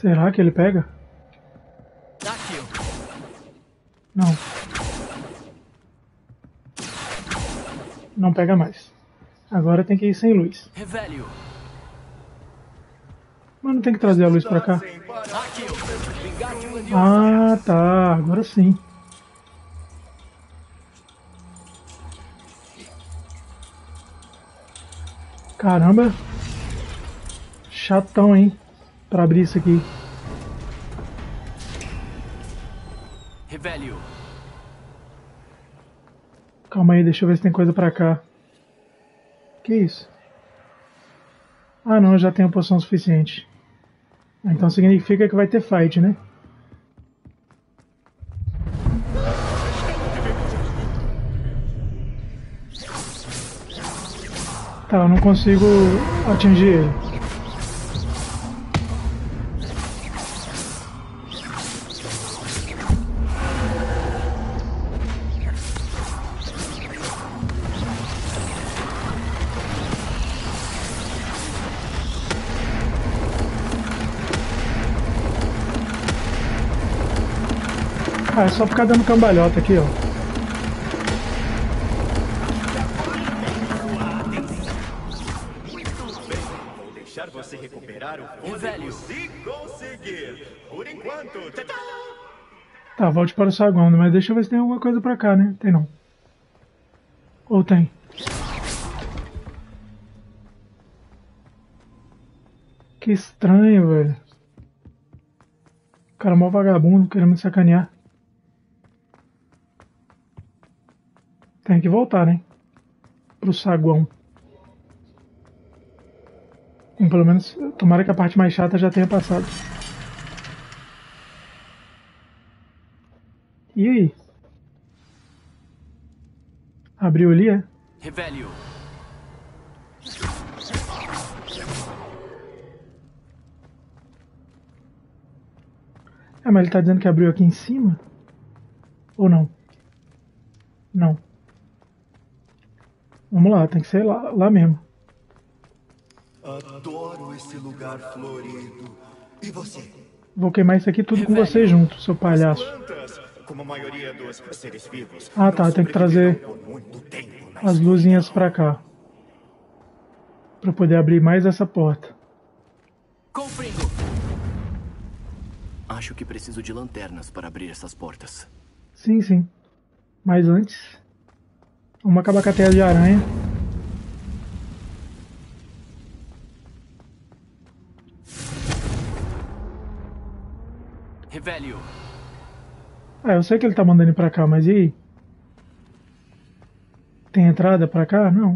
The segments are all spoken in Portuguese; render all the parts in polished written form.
Será que ele pega? Não. Não pega mais. Agora tem que ir sem luz. Mas não tem que trazer a luz pra cá? Ah, tá. Agora sim. Caramba. Chatão, hein? Pra abrir isso aqui. Calma aí, deixa eu ver se tem coisa pra cá. Que isso? Ah não, eu já tenho poção suficiente. Então significa que vai ter fight, né? Tá, eu não consigo atingir ele. Ah, é só ficar dando cambalhota aqui, ó. Vou deixar você recuperar o fôlego se conseguir. Por enquanto. Tá, volte para o saguão, mas deixa eu ver se tem alguma coisa pra cá, né? Tem não. Ou tem? Que estranho, velho. O cara é mó vagabundo, querendo me sacanear. Tem que voltar, né? Pro saguão. Pelo menos, tomara que a parte mais chata já tenha passado. E aí? Abriu ali, é? Revelio. É, mas ele tá dizendo que abriu aqui em cima? Ou não? Não. Vamos lá, tem que ser lá mesmo. Adoro esse lugar florido. E você? Vou queimar isso aqui tudo com você junto, seu palhaço. Plantas, como a maioria dos seres vivos, Ah tá, tem que trazer por muito tempo na as luzinhas pra cá. Pra poder abrir mais essa porta. Confrindo. Acho que preciso de lanternas para abrir essas portas. Sim, sim. Mas antes, vamos acabar com a teia de aranha. Revelio. Ah, eu sei que ele tá mandando ir pra cá, mas e aí? Tem entrada pra cá? Não.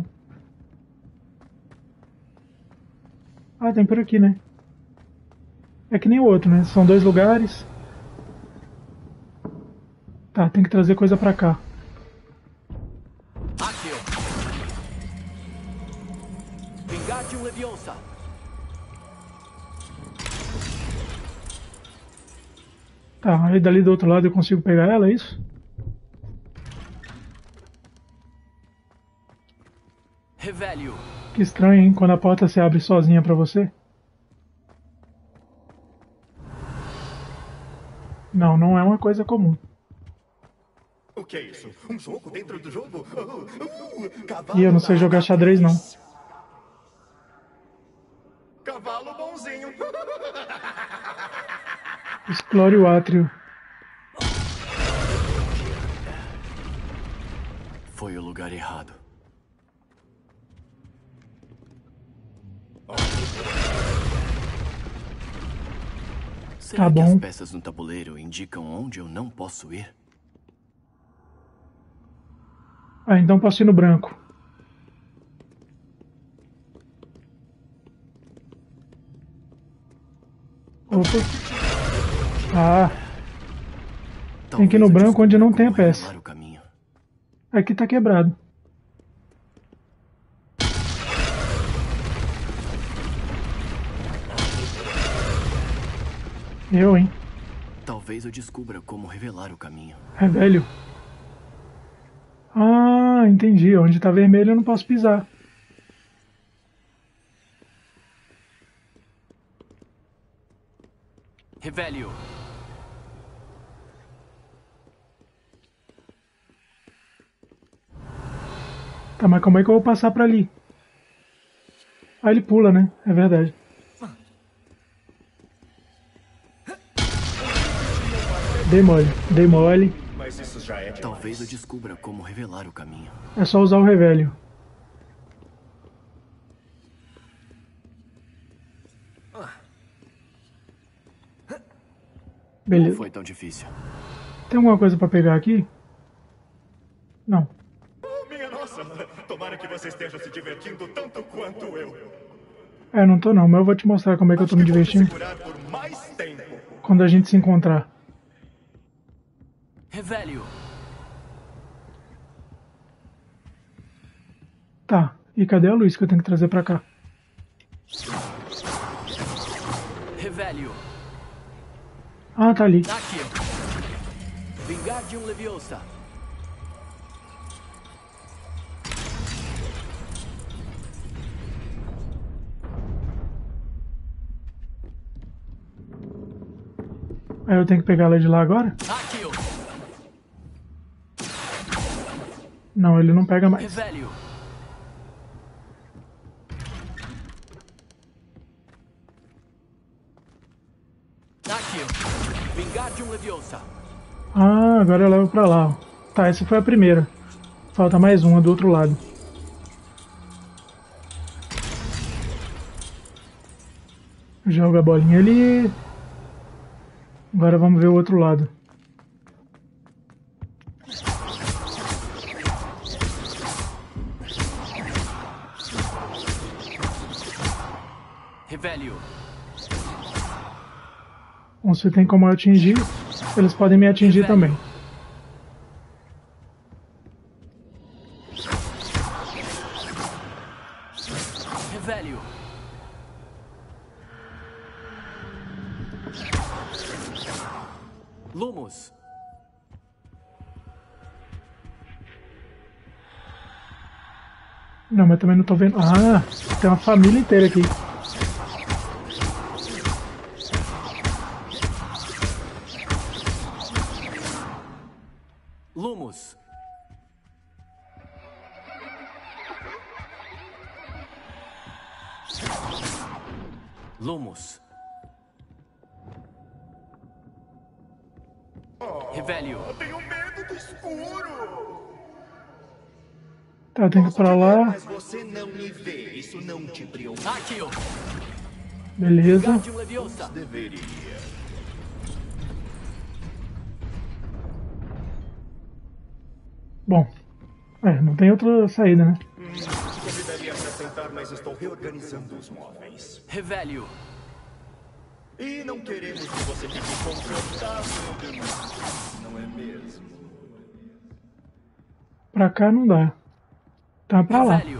Ah, tem por aqui, né? É que nem o outro, né? São dois lugares. Tá, tem que trazer coisa pra cá. Accio. Wingardium Leviosa. Tá, aí dali do outro lado eu consigo pegar ela, é isso? Revelio. Que estranho, hein? Quando a porta se abre sozinha pra você. Não, não é uma coisa comum. O que é isso? Um jogo dentro do jogo? E eu não sei jogar xadrez, não. Cavalo bonzinho. Explore o átrio. Foi o lugar errado. Será Tá que as bom. peças no tabuleiro indicam onde eu não posso ir? Ah, então posso ir no branco. Opa. Ah, tem que ir no Talvez eu branco onde descubra não tem a como peça. revelar o caminho. Aqui tá quebrado. Eu, hein? Talvez eu descubra como revelar o caminho. É velho. Ah, entendi. Onde tá vermelho eu não posso pisar. Revelio. Tá, mas como é que eu vou passar pra ali? Ah, ele pula, né? É verdade. Dei mole, dei mole. Mas isso já é Talvez eu descubra como revelar o caminho. É só usar o revelio. Não Beleza. foi tão difícil. Tem alguma coisa pra pegar aqui? Não. Minha nossa! Tomara que você esteja se divertindo tanto quanto eu. É, não tô não, mas eu vou te mostrar como é que eu tô me Acho que vou te divertindo segurar por mais tempo. quando a gente se encontrar. Revelio. Tá, e cadê a luz que eu tenho que trazer pra cá? Revelio. Ah, tá ali. Accio. Wingardium Leviosa. Aí eu tenho que pegar ela de lá agora? Accio. Não, ele não pega mais. Revelio. Accio. Wingardium Leviosa. Ah, agora eu levo pra lá. Ó. Tá, essa foi a primeira. Falta mais uma do outro lado. Joga a bolinha ali. Agora vamos ver o outro lado. Revelio. Vamos ver se tem como eu atingir. Eles podem me atingir também. Revelio. Lumos. Não, mas também não tô vendo. Ah, tem uma família inteira aqui. Lumos. Lumos. Revelio. Eu tenho medo do escuro. Tá, eu tenho que ir pra lá. Mas você não me vê. Isso não te preocupa. Accio. Beleza. Wingardium Leviosa. Deveria. Bom. É, não tem outra saída, né? Convidaria se assentar, mas estou reorganizando os móveis. Revelio. E não queremos que você fique confortável demais. Não é mesmo? Pra cá não dá. Tá pra lá. Revelio.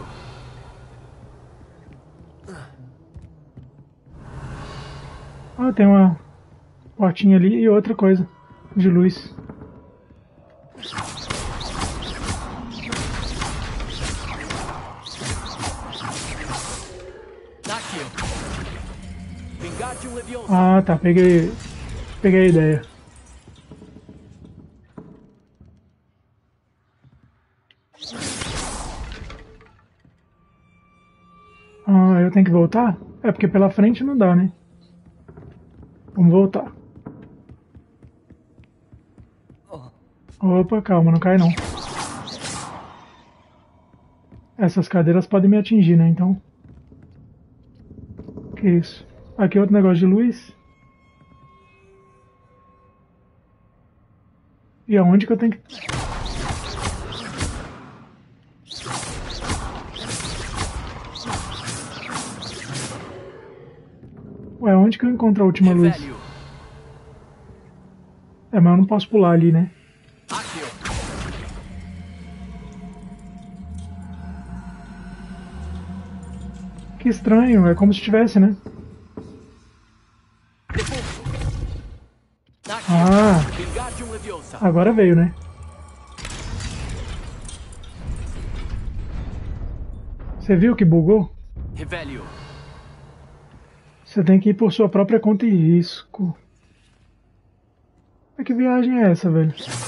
Ah, tem uma portinha ali e outra coisa de luz. Accio. Wingardium Leviosa. Ah, tá, peguei a ideia. Ah, eu tenho que voltar? É porque pela frente não dá, né? Vamos voltar. Opa, calma, não cai não. Essas cadeiras podem me atingir, né? Então. Que isso? Aqui é outro negócio de luz. E aonde que eu tenho que... Ué, onde que eu encontro a última luz? Revelio. É, mas eu não posso pular ali, né? Accio. Que estranho, é como se tivesse, né? Depulso. Accio. Ah, Wingardium Leviosa. agora veio, né? Você viu que bugou? Revelio. Você tem que ir por sua própria conta e risco. que viagem é essa, velho?